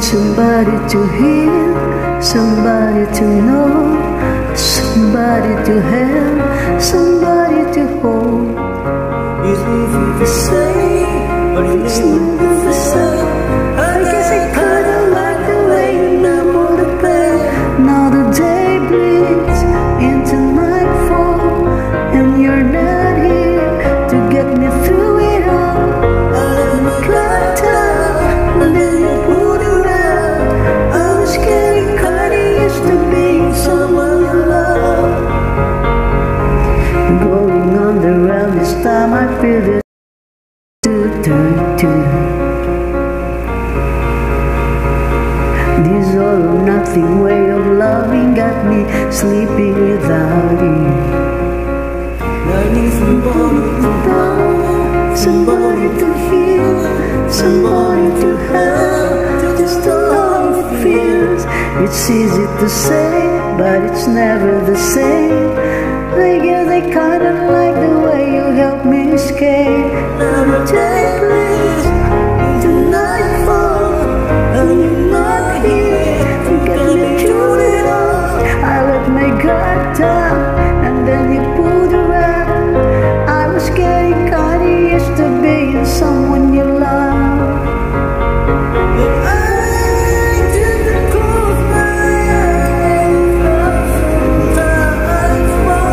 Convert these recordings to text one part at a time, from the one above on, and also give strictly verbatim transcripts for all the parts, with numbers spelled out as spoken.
somebody to hear, somebody to know, somebody to help, somebody to hold. It's easy to say, but it's never the same. I guess I kinda like the way you number the pain. Now the day bleeds into nightfall, and you're not here to get me through it all. I let my clock down, and then you pulled around. I was getting kinda used to being someone you love. Going on the round this time, I feel it. Do, do, do. This all or nothing way of loving got me sleeping without you. I need somebody to know, Somebody to heal, somebody to help, just to love it feels. It's easy to say, but it's never the same. I guess I kinda like the way you help me escape. now the day bleeds into nightfall, and you're not here to get me through it all. I let my guard down, and then you pulled around. I was getting kinda used to being someone you love. I didn't close my eyes, sometimes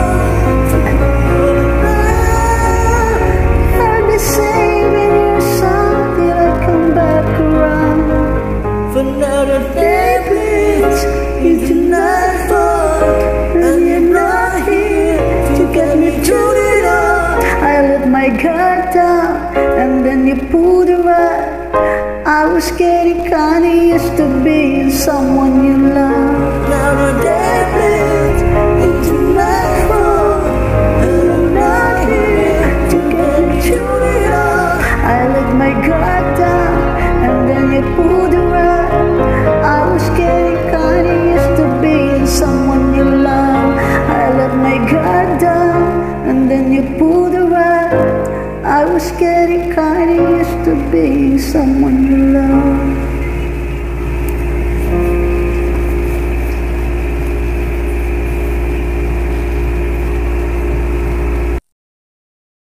I'll be saving your song till I come back around. for now the day bleeds into nightfall, And you're not here to get me through it all. I let my guard down, and then you pulled around. I was getting kinda used to being someone you love. now the day bleeds into nightfall, and you're not here to get me through it all. I let my guard down, and then you pulled around. I was getting kinda used to being someone you love. I let my guard down, and then you pulled around. I was getting kinda used to being someone you love.